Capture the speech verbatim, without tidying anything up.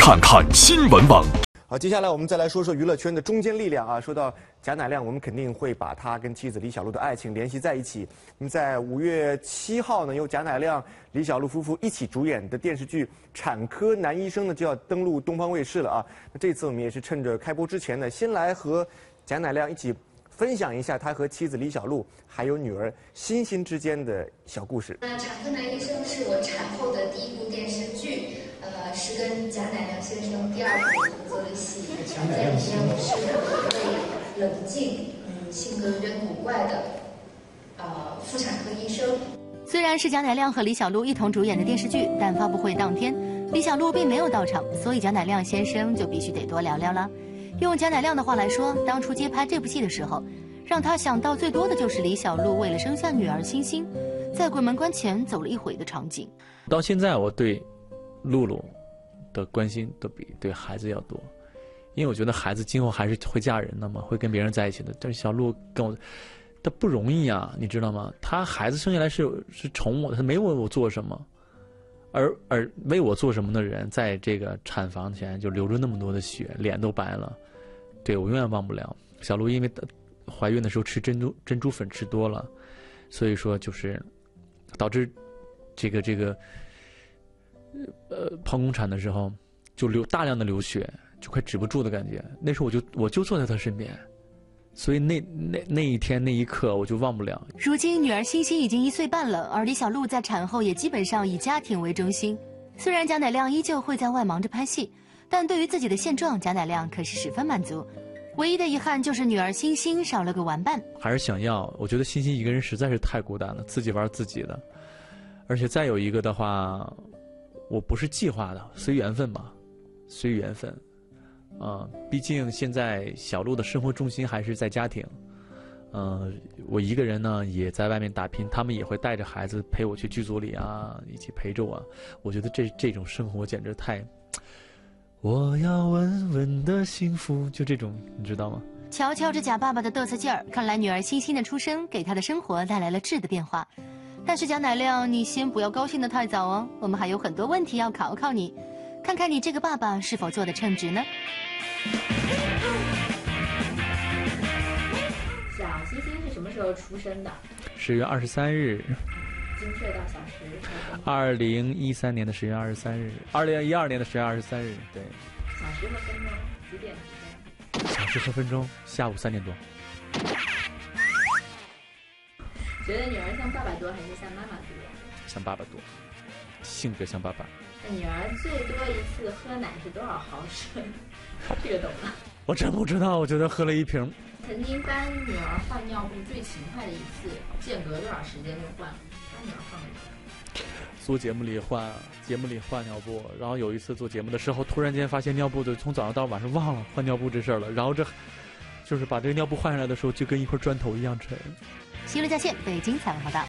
看看新闻网。 好，接下来我们再来说说娱乐圈的中坚力量啊。说到贾乃亮，我们肯定会把他跟妻子李小璐的爱情联系在一起。那么在五月七号呢，由贾乃亮、李小璐夫妇一起主演的电视剧《产科男医生》呢就要登陆东方卫视了啊。那这次我们也是趁着开播之前呢，先来和贾乃亮一起分享一下他和妻子李小璐还有女儿欣欣之间的小故事。 那《产科男医生》是我产后的第一部电视剧，呃，是跟贾乃亮先生第二部合作的戏。在里面我是一位冷静、嗯，性格有点古怪的，呃，妇产科医生。 虽然是贾乃亮和李小璐一同主演的电视剧，但发布会当天，李小璐并没有到场，所以贾乃亮先生就必须得多聊聊了。用贾乃亮的话来说，当初接拍这部戏的时候，让他想到最多的就是李小璐为了生下女儿欣欣，在鬼门关前走了一回的场景。 到现在，我对露露的关心都比对孩子要多，因为我觉得孩子今后还是会嫁人的嘛，会跟别人在一起的。但是小璐跟我，她不容易啊，你知道吗？她孩子生下来是是宠我的，她没为我做什么。而而为我做什么的人，在这个产房前就流着那么多的血，脸都白了，对我永远忘不了。小璐因为怀孕的时候吃珍珠珍珠粉吃多了，所以说就是导致这个这个呃剖宫产的时候就流大量的流血，就快止不住的感觉。那时候我就我就坐在她身边。所以那那那一天那一刻我就忘不了。 如今女儿欣欣已经一岁半了，而李小璐在产后也基本上以家庭为中心。虽然贾乃亮依旧会在外忙着拍戏，但对于自己的现状，贾乃亮可是十分满足。唯一的遗憾就是女儿欣欣少了个玩伴。 还是想要，我觉得欣欣一个人实在是太孤单了，自己玩自己的。而且再有一个的话，我不是计划的，随缘分吧，随缘分。啊、呃，毕竟现在小璐的生活重心还是在家庭，呃，我一个人呢也在外面打拼，他们也会带着孩子陪我去剧组里啊，一起陪着我。我觉得这这种生活简直太，我要稳稳的幸福，就这种，你知道吗？ 瞧瞧这贾爸爸的嘚瑟劲儿，看来女儿欣欣的出生给他的生活带来了质的变化。但是贾乃亮，你先不要高兴得太早哦，我们还有很多问题要考考你，看看你这个爸爸是否做得称职呢？ 小欣欣是什么时候出生的？ 十月二十三日。 精确到小时。 二零一三年的十月二十三日，二零一二年的十月二十三日，对。 小时和分钟几点几分？ 小时和分钟，下午三点多。 觉得女儿像爸爸多还是像妈妈多？ 像爸爸多，性格像爸爸。 那女儿最多一次喝奶是多少毫升？这个懂吗？ 我真不知道，我觉得喝了一瓶。 曾经帮女儿换尿布最勤快的一次，间隔多少时间就换？帮女儿换过。 做节目里换，节目里换尿布，然后有一次做节目的时候，突然间发现尿布的从早上到晚上忘了换尿布这事儿了，然后这就是把这个尿布换下来的时候，就跟一块砖头一样沉。 新闻在线，北京采访报道。